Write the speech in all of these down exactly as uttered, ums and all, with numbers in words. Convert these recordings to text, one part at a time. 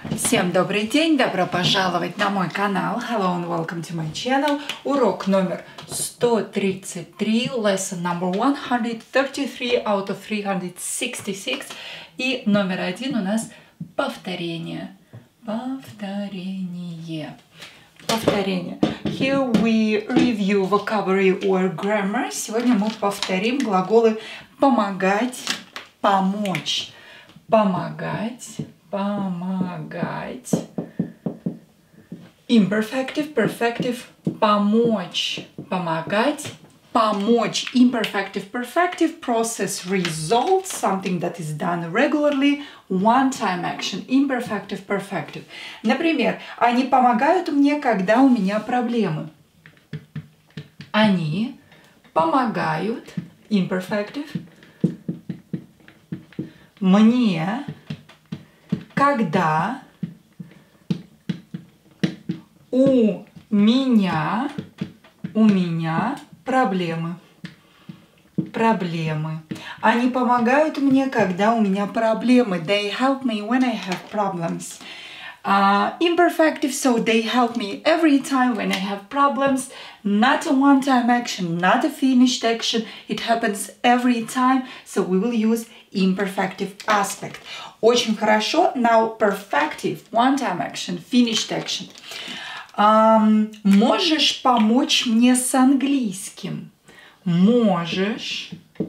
Всем добрый день, добро пожаловать на мой канал. Hello and welcome to my channel. Урок номер сто тридцать три, lesson number one hundred thirty-three out of three hundred sixty-six. И номер один у нас повторение. Повторение. Повторение. Here we review vocabulary or grammar. Сегодня мы повторим глаголы помогать, помочь. Помогать. Помогать. Imperfective, perfective, помочь. Помогать, помочь. Imperfective, perfective, process results, something that is done regularly, one-time action. Imperfective, perfective. Например, они помогают мне, когда у меня проблемы. Они помогают, imperfective, мне, когда у меня, у меня проблемы. Проблемы. Они помогают мне, когда у меня проблемы. They help me when I have problems. Uh, imperfective, so they help me every time when I have problems. Not a one-time action, not a finished action. It happens every time, so we will use imperfective aspect. Очень хорошо. Now, perfective, one-time action, finished action. Um, можешь помочь мне с английским? Можешь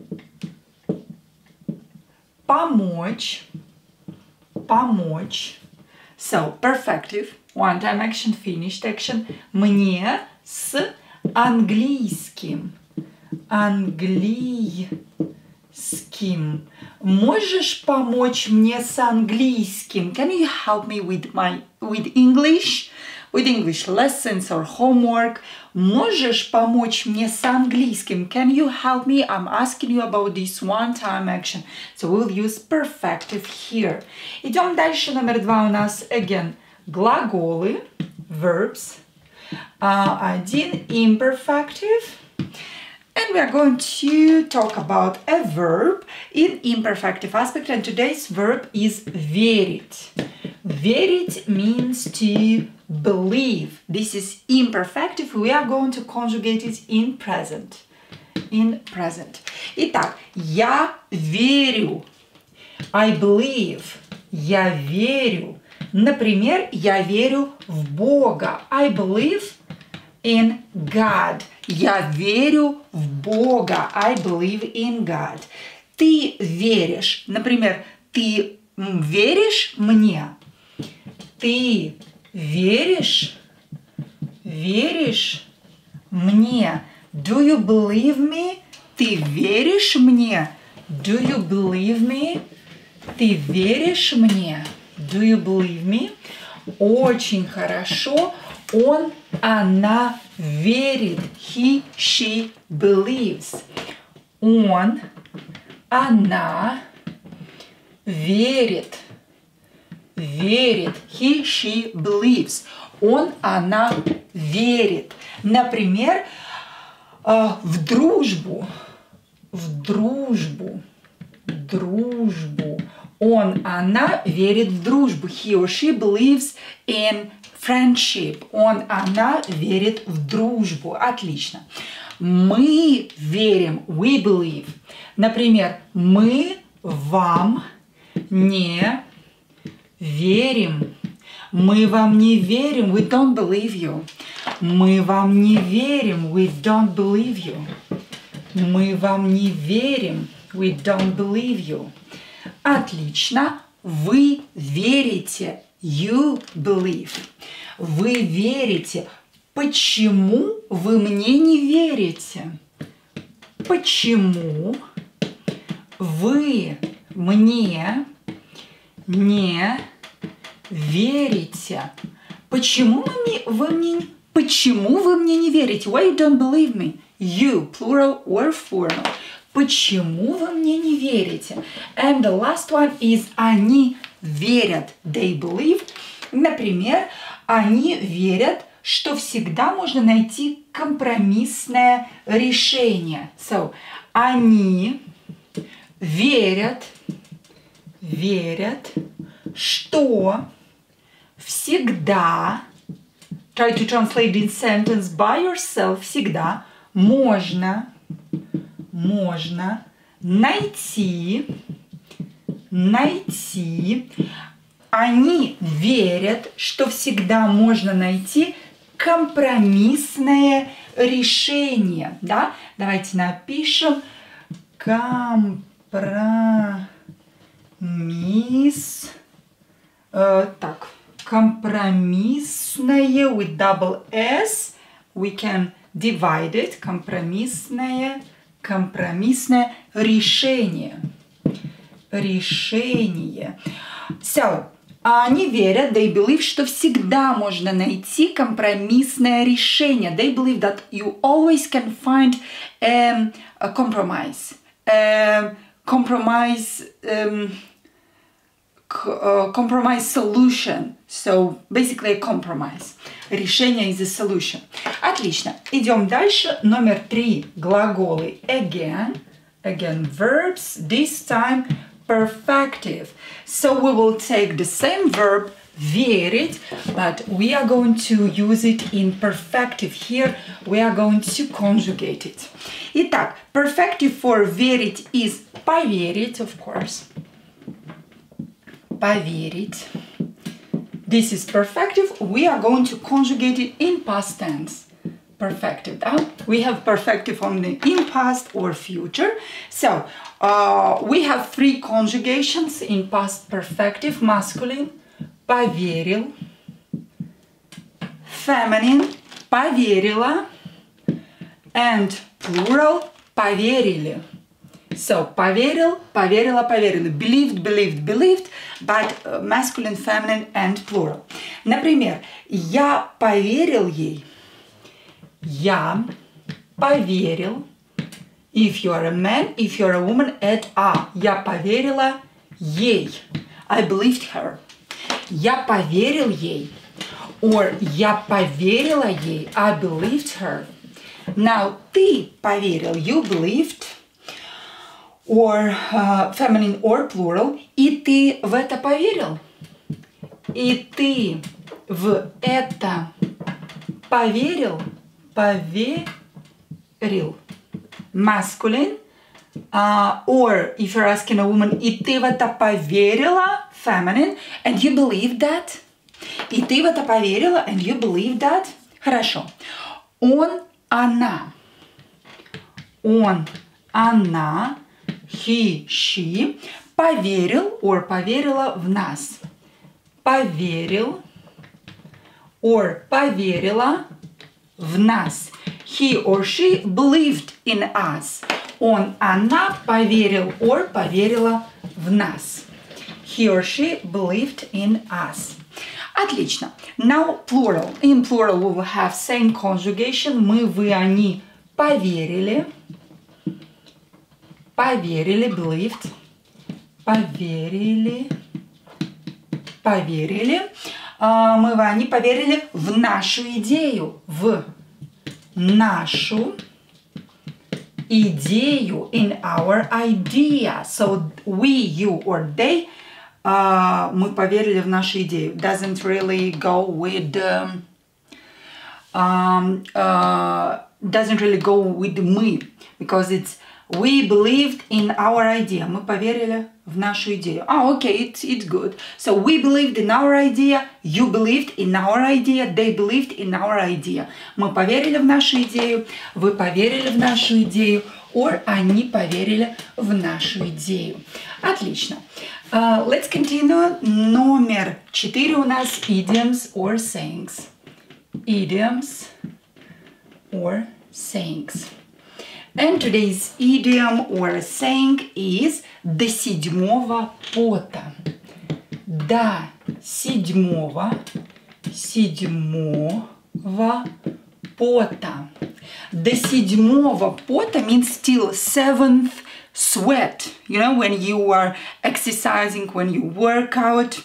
помочь, помочь. So, perfective, one-time action, finished action. Мне с английским. Английским. Можешь помочь мне с английским? Can you help me with my with English? With English lessons or homework. Можешь помочь мне с английским? Can you help me? I'm asking you about this one-time action. So we'll use perfective here. Идем дальше. Номер два у нас, again, глаголы, verbs. Uh, один imperfective. And we are going to talk about a verb in imperfective aspect. And today's verb is верить. Верить means to believe. This is imperfective. We are going to conjugate it in present. In present. Итак, я верю. I believe. Я верю. Например, я верю в Бога. I believe in God. Я верю в Бога. I believe in God. Ты веришь. Например, ты веришь мне? Ты веришь? Веришь мне? Do you believe me? Ты веришь мне? Do you believe me? Ты веришь мне? Do you believe me? Очень хорошо. Он, она верит. He, she believes. Он, она верит. Верит. He, she believes. Он, она верит. Например, в дружбу. В дружбу. Дружбу. Он, она верит в дружбу. He or she believes in friendship. Он, она верит в дружбу. Отлично. Мы верим. We believe. Например, мы вам не верим. Мы вам не верим. We don't believe you. Мы вам не верим. We don't believe you. Мы вам не верим. We don't believe you. Отлично. Вы верите. You believe. Вы верите. Почему вы мне не верите? Почему вы мне не верите? Почему вы мне, почему вы мне не верите? Why you don't believe me? You, plural or formal. Почему вы мне не верите? And the last one is они верят. They believe. Например, они верят, что всегда можно найти компромиссное решение. So, они верят, верят, что всегда, try to translate this sentence by yourself, всегда можно, можно найти, найти. Они верят, что всегда можно найти компромиссное решение. Да? Давайте напишем компромисс. Э, так, компромиссное with double S. We can divide it. Компромиссное, компромиссное решение. Решение. So, они верят, they believe, что всегда можно найти компромиссное решение. They believe that you always can find um, a compromise. Um, compromise, um, uh, compromise solution. So, basically a compromise. Решение is a solution. Отлично. Идем дальше. Номер три. Глаголы again. Again, verbs. This time perfective. So we will take the same verb, верить, but we are going to use it in perfective. Here we are going to conjugate it. Итак, perfective for верить is поверить, of course. Поверить. This is perfective. We are going to conjugate it in past tense. Perfective. Uh, we have perfective only in past or future. So uh, we have three conjugations in past perfective: masculine, поверил, feminine, поверила, and plural, поверили. So поверил, поверила, поверили. Believed, believed, believed, but uh, masculine, feminine, and plural. Например, я поверил ей. Я поверил. If you are a man, if you are a woman, add a. Я поверила ей. I believed her. Я поверил ей. Or я поверила ей. I believed her. Now, ты поверил. You believed. Or uh, feminine or plural. И ты в это поверил. И ты в это поверил. Поверил. Masculine. Uh, or if you're asking a woman, и ты в это поверила, feminine, and you believe that. И ты в это поверила, and you believe that. Хорошо. Он, она. Он, она, he, she, поверил, or поверила в нас. Поверил, or поверила в нас. He or she believed in us. Он, она поверил or поверила в нас. He or she believed in us. Отлично. Now plural. In plural we will have same conjugation. Мы, вы, они поверили. Поверили, believed. Поверили. Поверили. Uh, мы, вы, они поверили в нашу идею. В нашу идею, in our idea. So we, you or they, uh, мы поверили в нашу идею. Doesn't really go with um, um, uh, doesn't really go with мы, because it's we believed in our idea. Мы поверили в нашу идею. Ah, okay, it's, it's good. So we believed in our idea, you believed in our idea, they believed in our idea. Мы поверили в нашу идею, вы поверили в нашу идею, or они поверили в нашу идею. Отлично. Uh, let's continue. Номер четыре у нас idioms or sayings. Idioms or sayings. And today's idiom or saying is до седьмого пота. До седьмого, седьмого пота. До седьмого пота means till seventh sweat. You know, when you are exercising, when you work out.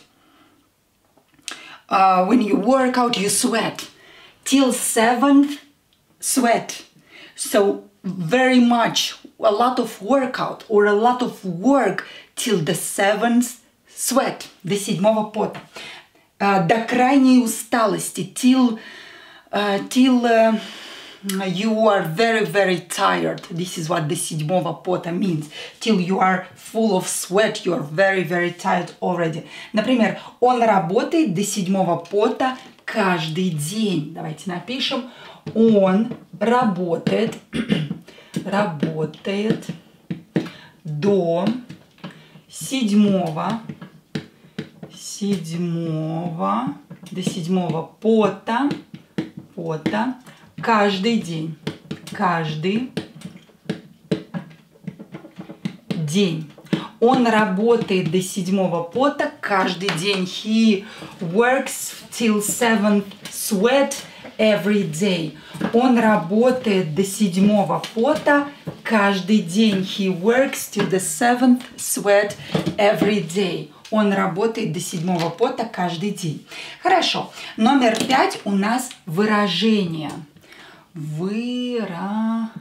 Uh, when you work out, you sweat. Till seventh sweat. So very much, a lot of workout or a lot of work till the seventh sweat, до седьмого пота. uh, до крайней усталости, till, uh, till uh, you are very, very tired. This is what the седьмого пота means. Till you are full of sweat, you are very, very tired already. Например, он работает до седьмого пота каждый день. Давайте напишем. Он работает, работает до седьмого, седьмого, до седьмого пота, пота, каждый день, каждый день. Он работает до седьмого пота каждый день. He works till seventh sweat every day. Он работает до седьмого пота каждый день. He works till the seventh sweat every day. Он работает до седьмого пота каждый день. Хорошо. Номер пять у нас выражение. Выражение.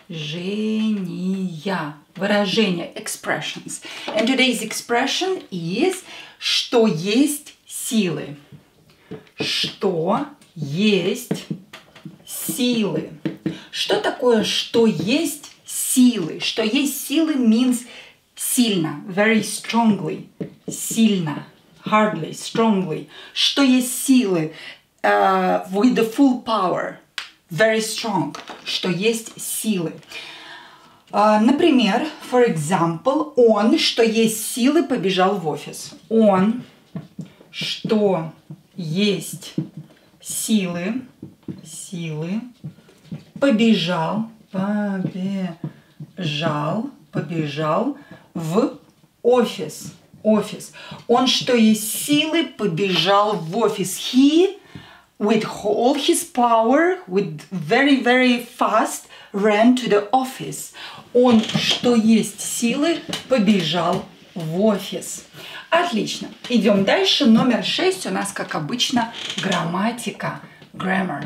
Выражение. Expressions. And today's expression is что есть силы. Что есть силы. Что такое что есть силы? Что есть силы means сильно. Very strongly. Сильно. Hardly. Strongly. Что есть силы? Uh, with the full power. Very strong. Что есть силы. Uh, например, for example, он, что есть силы, побежал в офис. Он, что есть силы, силы, побежал, побежал, побежал в офис. Офис. Он, что есть силы, побежал в офис. He, with all his power, with very, very fast, ran to the office. Он, что есть силы, побежал в офис. Отлично. Идем дальше. Номер шесть у нас, как обычно, грамматика. Grammar.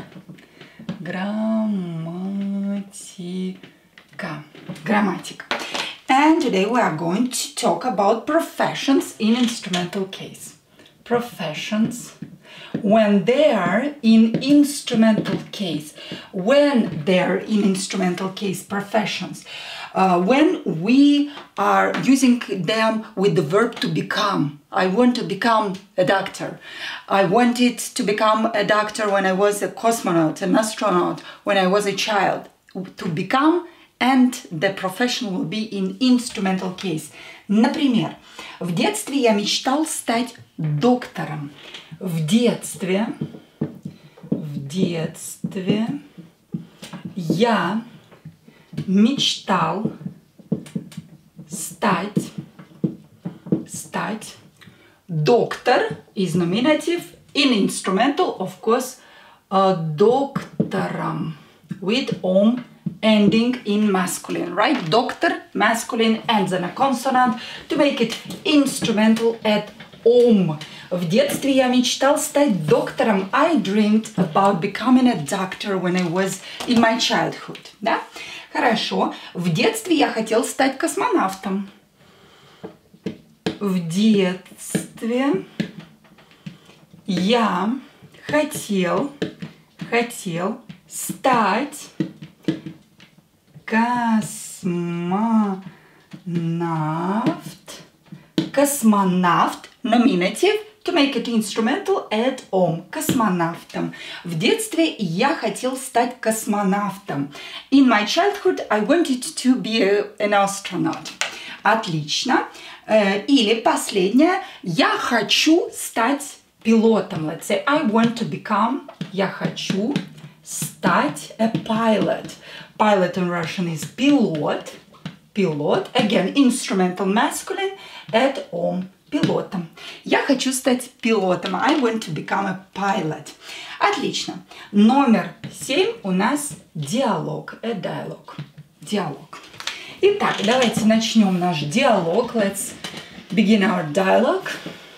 Грамматика. Грамматика. And today we are going to talk about professions in instrumental case. Professions. When they are in instrumental case. When they are in instrumental case, professions. Uh, when we are using them with the verb to become. I want to become a doctor. I wanted to become a doctor when I was a cosmonaut, an astronaut, when I was a child. To become, and the profession will be in instrumental case. Например, в детстве я мечтал стать доктором. В детстве, в детстве я мечтал стать, стать доктор is nominative, in instrumental, of course, uh, доктором with om ending in masculine, right? Doctor, masculine, ends on a consonant to make it instrumental at om. В детстве я мечтал стать доктором. I dreamed about becoming a doctor when I was in my childhood. Да? Хорошо. В детстве я хотел стать космонавтом. В детстве я хотел, хотел стать космонавт. Космонавт, nominative, to make it instrumental, at om, космонавтом. В детстве я хотел стать космонавтом. In my childhood, I wanted to be a, an astronaut. Отлично. Или последнее, я хочу стать пилотом. Let's say, I want to become, я хочу стать a pilot. Pilot in Russian is пилот. Пилот. Again, instrumental masculine, at om. Пилотом. Я хочу стать пилотом. I want to become a pilot. Отлично. Номер семь у нас диалог. A dialogue. Диалог. Итак, давайте начнем наш диалог. Let's begin our dialogue.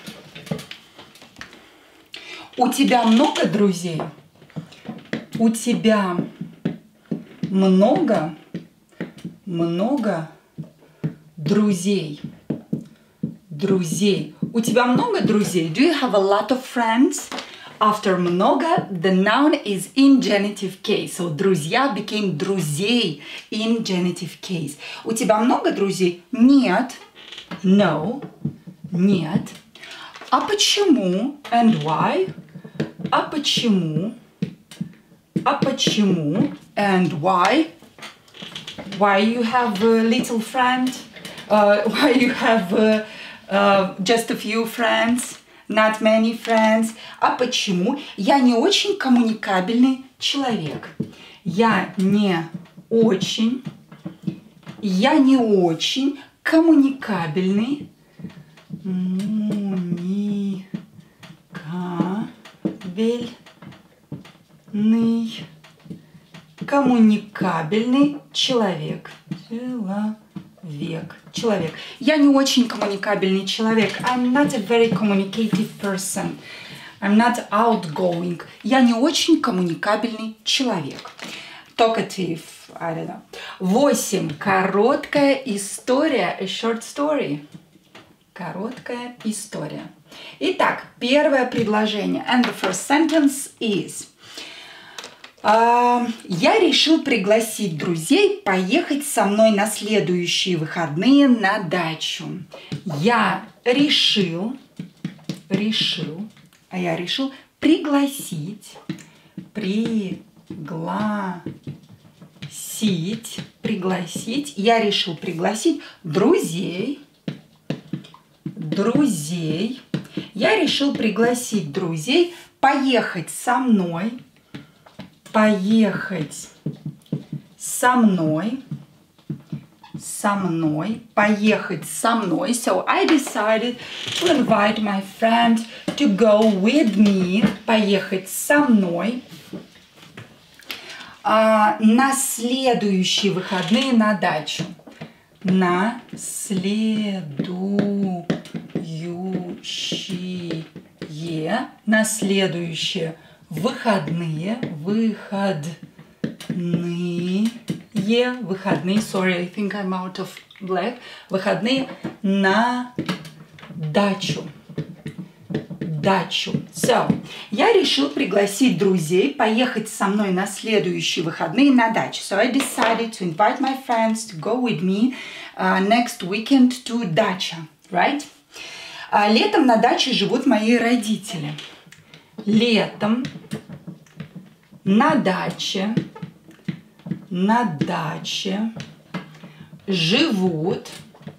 У тебя много друзей? У тебя много, много друзей. Друзей. У тебя много друзей? Do you have a lot of friends? After много, the noun is in genitive case. So друзья became друзей in genitive case. У тебя много друзей? Нет. No. Нет. А почему? And why? А почему? А почему? And why? Why you have a little friend? Uh, why you have uh, uh, just a few friends? Not many friends. А почему? Я не очень коммуникабельный человек. Я не очень, я не очень коммуникабельный. Коммуникабельный. Коммуникабельный человек. Человек. Человек. Я не очень коммуникабельный человек. I'm not a very communicative person. I'm not outgoing. Я не очень коммуникабельный человек. Talkative. I don't know. Восемь. Короткая история. A short story. Короткая история. Итак, первое предложение. And the first sentence is... Uh, я решил пригласить друзей поехать со мной на следующие выходные на дачу. Я решил, решил, а я решил пригласить, пригласить, пригласить. Я решил пригласить друзей, друзей. Я решил пригласить друзей поехать со мной. Поехать со мной, со мной, поехать со мной. So I decided to invite my friend to go with me. Поехать со мной а, на следующие выходные на дачу. На следующие, на следующие выходные, выходные, выходные, sorry, I think I'm out of black, выходные на дачу, дачу. So, я решил пригласить друзей поехать со мной на следующие выходные на дачу. So I decided to invite my friends to go with me uh, next weekend to dacha, right? Uh, летом на даче живут мои родители. Летом на даче, на даче живут,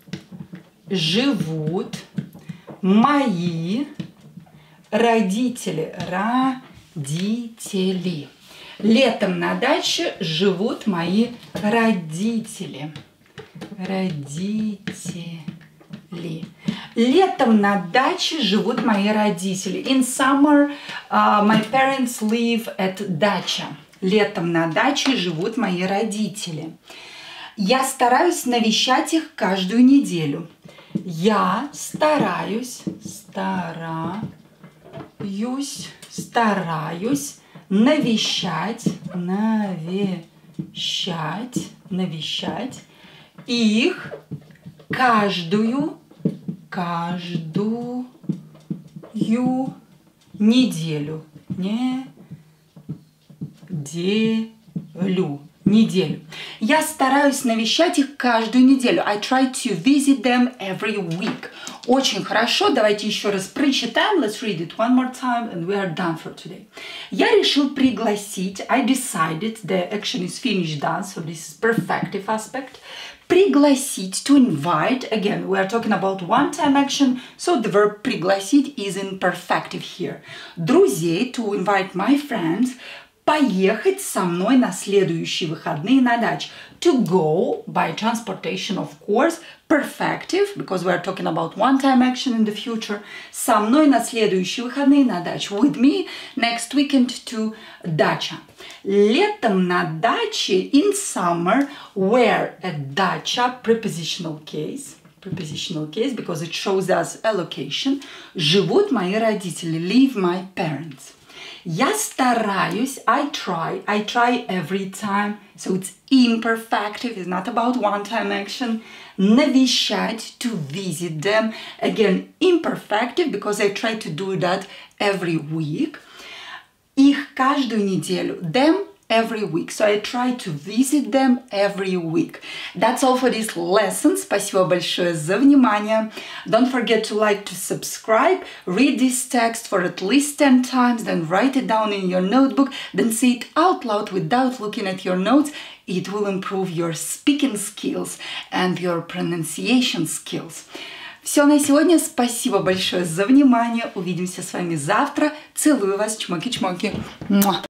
живут мои родители, родители. Летом на даче живут мои родители, родители. Летом на даче живут мои родители. In summer, uh, my parents live at dacha. Летом на даче живут мои родители. Я стараюсь навещать их каждую неделю. Я стараюсь, стараюсь, стараюсь навещать, навещать, навещать их каждую каждую неделю. Неделю. Неделю. Я стараюсь навещать их каждую неделю. I try to visit them every week. Очень хорошо. Давайте еще раз прочитаем. Let's read it one more time and we are done for today. Я решил пригласить. I decided. The action is finished done. So this is perfective aspect. Пригласить, to invite, again, we are talking about one-time action, so the verb пригласить is in perfective here. Друзей, to invite my friends, поехать со мной на следующие выходные на дачу. To go, by transportation, of course, perfective, because we are talking about one-time action in the future, со мной на следующие выходные на дачу. With me, next weekend to dacha. Летом на даче, in summer, where at dacha, prepositional case, prepositional case, because it shows us a location, живут мои родители, live my parents. Я стараюсь. I try. I try every time. So it's imperfective. It's not about one-time action. Навещать, to visit them. Again, imperfective, because I try to do that every week. Их каждую неделю. Them every week. So I try to visit them every week. That's all for this lesson. Спасибо большое за внимание. Don't forget to like, to subscribe. Read this text for at least ten times, then write it down in your notebook, then say it out loud without looking at your notes. It will improve your speaking skills and your pronunciation skills. Все на сегодня. Спасибо большое за внимание. Увидимся с вами завтра. Целую вас. Чмоки-чмоки.